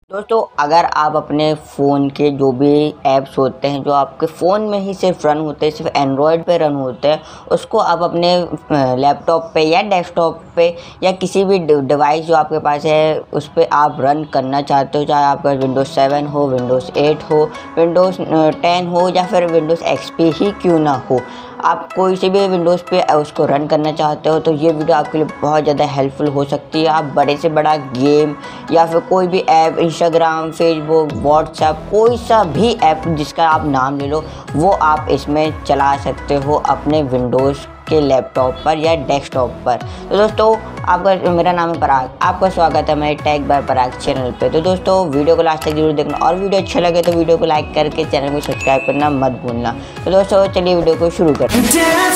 दोस्तों अगर आप अपने फ़ोन के जो भी ऐप्स होते हैं जो आपके फ़ोन में ही सिर्फ रन होते हैं, सिर्फ एंड्रॉयड पे रन होते हैं, उसको आप अपने लैपटॉप पे या डेस्कटॉप पे या किसी भी डिवाइस जो आपके पास है उस पर आप रन करना चाहते हो, चाहे आपका विंडोज़ 7 हो, विंडोज़ 8 हो, विंडोज़ 10 हो या फिर विंडोज़ XP ही क्यों ना हो, आप कोई से भी विंडोज़ पे उसको रन करना चाहते हो तो ये वीडियो आपके लिए बहुत ज़्यादा हेल्पफुल हो सकती है। आप बड़े से बड़ा गेम या फिर कोई भी ऐप, इंस्टाग्राम, फेसबुक, व्हाट्सएप, कोई सा भी ऐप जिसका आप नाम ले लो वो आप इसमें चला सकते हो अपने विंडोज़ के लैपटॉप पर या डेस्कटॉप पर। तो दोस्तों आपका, मेरा नाम है पराग, आपका स्वागत है मेरे टेक बाय पराग चैनल पे। तो दोस्तों वीडियो को लास्ट तक जरूर देखना और वीडियो अच्छा लगे तो वीडियो को लाइक करके चैनल को सब्सक्राइब करना मत भूलना। तो दोस्तों चलिए वीडियो को शुरू करते हैं।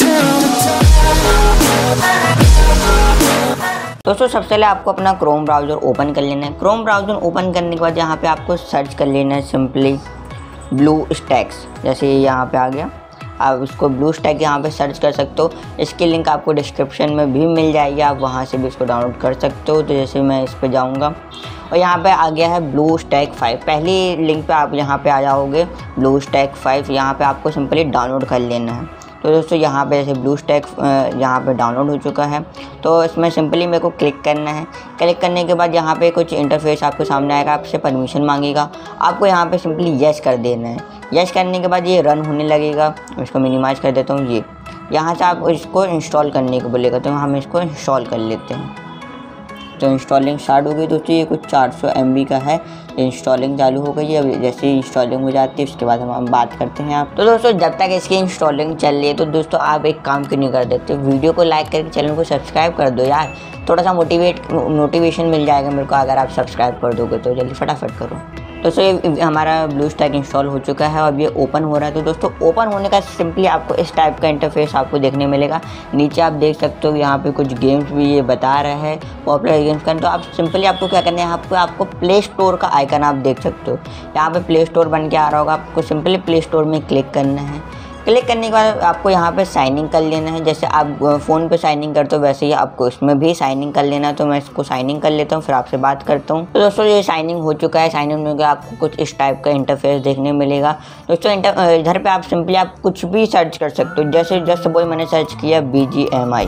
दोस्तों सबसे पहले आपको अपना क्रोम ब्राउज़र ओपन कर लेना है। क्रोम ब्राउज़र ओपन करने के बाद यहाँ पे आपको सर्च कर लेना है सिंपली ब्लूस्टैक्स, जैसे यहाँ पे आ गया। आप इसको ब्लूस्टैक यहाँ पे सर्च कर सकते हो, इसकी लिंक आपको डिस्क्रिप्शन में भी मिल जाएगी, आप वहाँ से भी इसको डाउनलोड कर सकते हो। तो जैसे मैं इस पर जाऊँगा और यहाँ पे आ गया है ब्लूस्टैक 5, पहली लिंक पे आप यहाँ पे आ जाओगे ब्लूस्टैक 5, यहाँ पे आपको सिंपली डाउनलोड कर लेना है। तो दोस्तों यहाँ पे जैसे ब्लूस्टैक यहाँ पे डाउनलोड हो चुका है तो इसमें सिंपली मेरे को क्लिक करना है। क्लिक करने के बाद यहाँ पे कुछ इंटरफेस आपके सामने आएगा, आपसे परमिशन मांगेगा, आपको यहाँ पे सिंपली यस कर देना है। यस करने के बाद ये रन होने लगेगा। इसको मिनिमाइज कर देता हूँ, ये यहाँ से आप इसको इंस्टॉल करने को बोलेगा तो हम इसको इंस्टॉल कर लेते हैं। तो इंस्टॉलिंग स्टार्ट हो गई दोस्तों, ये कुछ 400 MB का है, इंस्टॉलिंग चालू हो गई है। अब जैसे ही इंस्टॉलिंग हो जाती है उसके बाद हम बात करते हैं आप। तो दोस्तों जब तक इसकी इंस्टॉलिंग चल रही है तो दोस्तों आप एक काम क्यों नहीं कर देते, वीडियो को लाइक करके चैनल को सब्सक्राइब कर दो यार, थोड़ा सा मोटिवेशन मिल जाएगा मेरे को अगर आप सब्सक्राइब कर दोगे तो जल्दी फटाफट करो। दोस्तों ये हमारा ब्लूस्टैक इंस्टॉल हो चुका है, अब ये ओपन हो रहा है। तो दोस्तों ओपन होने का सिंपली आपको इस टाइप का इंटरफेस आपको देखने मिलेगा। नीचे आप देख सकते हो यहाँ पे कुछ गेम्स भी ये बता रहा है, पॉपुलर गेम्स का। तो आप सिंपली आपको क्या करना है, आपको प्ले स्टोर का आइकन आप देख सकते हो, यहाँ पे प्ले स्टोर बन के आ रहा होगा, आपको सिंपली प्ले स्टोर में क्लिक करना है। क्लिक करने के बाद आपको यहाँ पे साइन इन कर लेना है, जैसे आप फ़ोन पे साइन इन करते हो वैसे ही आपको इसमें भी साइन इन कर लेना है। तो मैं इसको साइन इन कर लेता हूँ, फिर आपसे बात करता हूँ। तो दोस्तों ये साइन इन हो चुका है। साइन इन होने के आपको कुछ इस टाइप का इंटरफेस देखने मिलेगा। दोस्तों इधर पे आप सिंपली आप कुछ भी सर्च कर सकते हो, जैसे जस्ट सपोज मैंने सर्च किया BGMI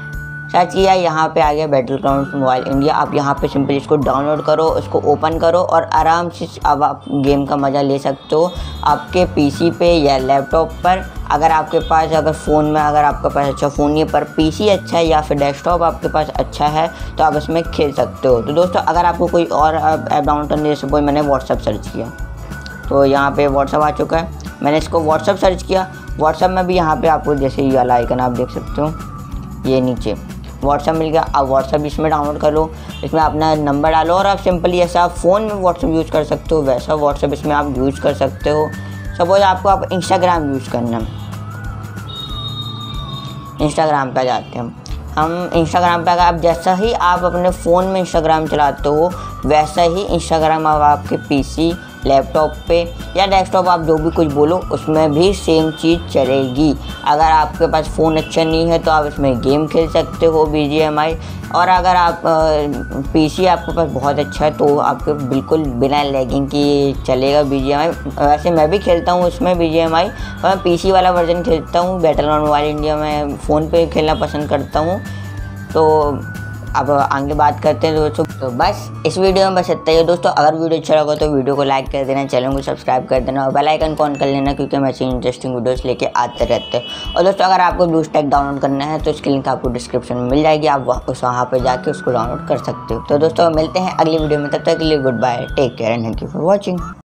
सर्च किया, यहाँ पे आ गया बैटल ग्राउंड्स मोबाइल इंडिया। आप यहाँ पे सिंपली इसको डाउनलोड करो, उसको ओपन करो और आराम से अब आप गेम का मज़ा ले सकते हो आपके PC पे या लैपटॉप पर। अगर आपके पास, अगर फ़ोन में अगर आपके पास अच्छा फ़ोन नहीं है पर PC अच्छा है या फिर डेस्कटॉप आपके पास अच्छा है तो आप इसमें खेल सकते हो। तो दोस्तों अगर आपको कोई और ऐप डाउनलोड करनी है, जैसे कोई मैंने व्हाट्सअप सर्च किया तो यहाँ पे व्हाट्सअप आ चुका है। मैंने इसको व्हाट्सअप सर्च किया, व्हाट्सअप में भी यहाँ पे आपको जैसे ये वाला आइकन आप देख सकते हो, ये नीचे व्हाट्सअप मिल गया। आप व्हाट्सअप इसमें डाउनलोड कर लो, इसमें अपना नंबर डालो और आप सिंपली जैसा आप फ़ोन में व्हाट्सअप यूज़ कर सकते हो वैसा व्हाट्सअप इसमें आप यूज़ कर सकते हो। सपोज आपको आप इंस्टाग्राम यूज़ करना, इंस्टाग्राम पे जाते हैं हम। इंस्टाग्राम पे अगर आप जैसा ही आप अपने फ़ोन में इंस्टाग्राम चलाते हो वैसा ही इंस्टाग्राम अब आपके PC, लैपटॉप पे या डेस्कटॉप आप जो भी कुछ बोलो उसमें भी सेम चीज़ चलेगी। अगर आपके पास फ़ोन अच्छा नहीं है तो आप इसमें गेम खेल सकते हो BGMI, और अगर आप PC आपके पास बहुत अच्छा है तो आपके बिल्कुल बिना लैगिंग की चलेगा BGMI। वैसे मैं भी खेलता हूँ इसमें BGMI, मैं PC वाला वर्जन खेलता हूँ, बैटल ग्राउंड मोबाइल इंडिया में फ़ोन पे खेलना पसंद करता हूँ। तो अब आगे बात करते हैं दोस्तों। तो बस इस वीडियो में बस इतना ही है दोस्तों। अगर वीडियो अच्छा लगा तो वीडियो को लाइक कर देना, चैनल को सब्सक्राइब कर देना और बेल आइकन ऑन कर लेना, क्योंकि हम ऐसी इंटरेस्टिंग वीडियोस लेके आते रहते हैं। और दोस्तों अगर आपको ब्लूस्टैक डाउनलोड करना है तो इसकी लिंक आपको डिस्क्रिप्शन में मिल जाएगी, आप वहाँ पर जाके उसको डाउनलोड कर सकते हो। तो दोस्तों मिलते हैं अगली वीडियो में, तब तक के लिए good bye, take care and thank you for watching.